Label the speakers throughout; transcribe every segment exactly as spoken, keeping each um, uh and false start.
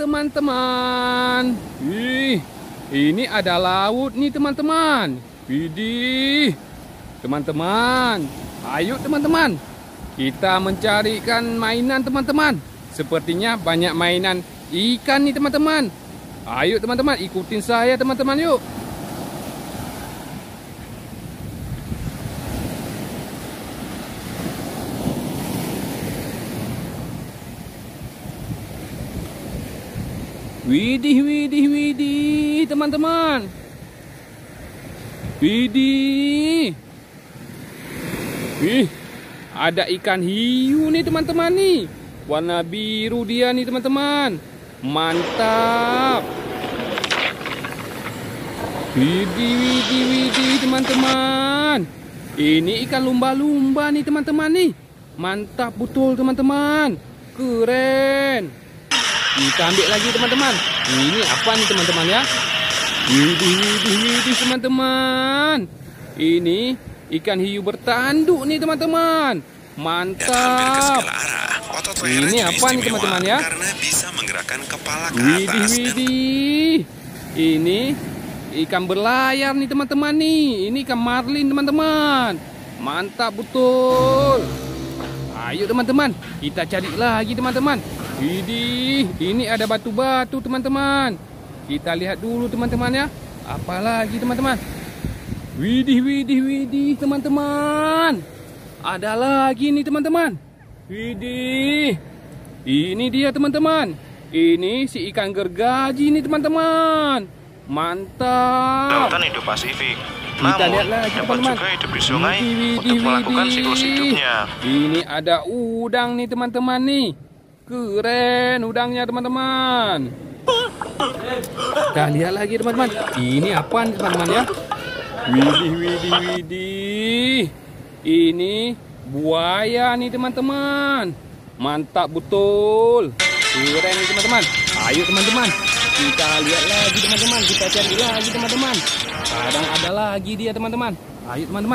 Speaker 1: teman-teman. Ih, ini ada laut nih teman-teman. Widih, teman-teman. Ayo teman-teman, kita mencarikan mainan teman-teman. Sepertinya banyak mainan ikan nih teman-teman. Ayo teman-teman, ikutin saya teman-teman yuk. Widih, widih, widih, teman-teman. Widih. Wih, ada ikan hiu nih teman-teman nih. Warna biru dia nih teman-teman. Mantap. Widih, widih, widih, teman-teman. Ini ikan lumba-lumba nih teman-teman nih. Mantap betul teman-teman. Keren. Kita ambil lagi teman-teman. Ini apa nih teman-teman ya? Widih, widih, widih teman-teman. Ini ikan hiu bertanduk nih teman-teman. Mantap. Ini apa nih teman-teman ya?
Speaker 2: Karena bisa menggerakkan kepala ke
Speaker 1: Widih,
Speaker 2: atas.
Speaker 1: widih. Ini ikan berlayar nih teman-teman nih. Ini ikan marlin teman-teman. Mantap betul. Ayo teman-teman, kita cari lagi teman-teman. Widih, ini ada batu-batu teman-teman. Kita lihat dulu teman-teman ya. Apalagi teman-teman. Widih, widih, widih teman-teman. Ada lagi nih teman-teman. Widih. Ini dia teman-teman. Ini si ikan gergaji nih teman-teman. Mantap.
Speaker 2: Lautan hidup Pasifik.
Speaker 1: Kita
Speaker 2: Namun,
Speaker 1: lihat lagi
Speaker 2: dapat
Speaker 1: teman-teman.
Speaker 2: juga hidup di sungai
Speaker 1: Widih, widih,
Speaker 2: untuk melakukan
Speaker 1: widih.
Speaker 2: siklus hidupnya.
Speaker 1: Ini ada udang nih teman-teman nih. Keren udangnya teman-teman. Kita lihat lagi teman-teman. Ini apa nih teman-teman ya? Widih, widih, widih. Ini buaya nih teman-teman. Mantap betul. Keren nih teman-teman. Ayo teman-teman, kita lihat lagi teman-teman. Kita cari lagi teman-teman. Kadang ada lagi dia teman-teman. Ayo teman-teman.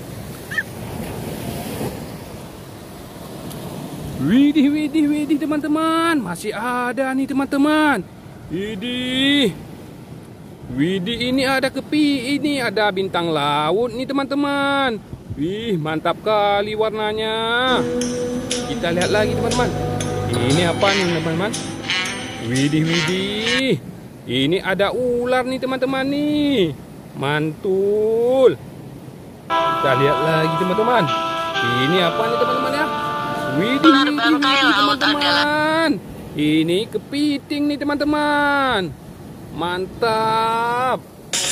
Speaker 1: Widih, widih, widih teman-teman. Masih ada nih teman-teman. Widih. Widih, ini ada kepi. Ini ada bintang laut nih teman-teman. Wih, mantap kali warnanya. Kita lihat lagi teman-teman. Ini apa nih teman-teman? Widih, widih. Ini ada ular nih teman-teman nih. Mantul. Kita lihat lagi teman-teman. Ini apa nih teman-teman ya? Widih, widih, widih teman-teman. Ini kepiting nih teman-teman. Mantap.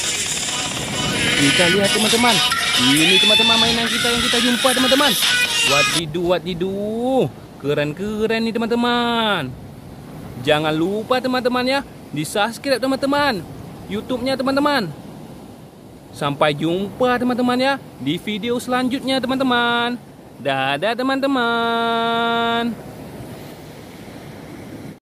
Speaker 1: Kita lihat teman-teman. Ini teman-teman mainan kita yang kita jumpa teman-teman. Wadidu, wadidu. Keren-keren nih teman-teman. Jangan lupa teman-teman ya, di subscribe teman-teman YouTube-nya teman-teman. Sampai jumpa teman-teman ya di video selanjutnya teman-teman. Dadah teman-teman.